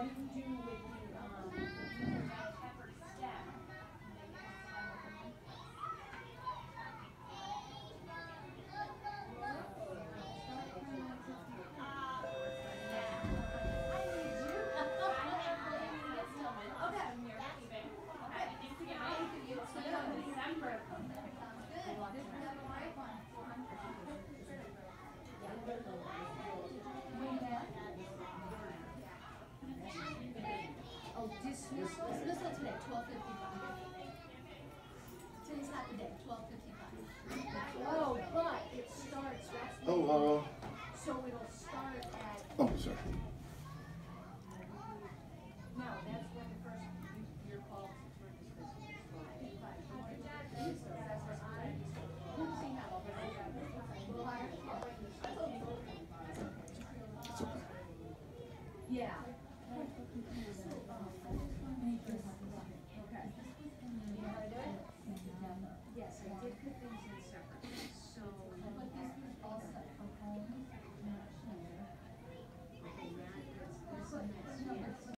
Dismissal today, 12:55. Today's not the day, 12:55. Oh, but it starts, that's the so it'll start at, oh, sorry. no, that's when the first, your call for dismissal is 12:55. So that's what's on. It's okay. Yeah.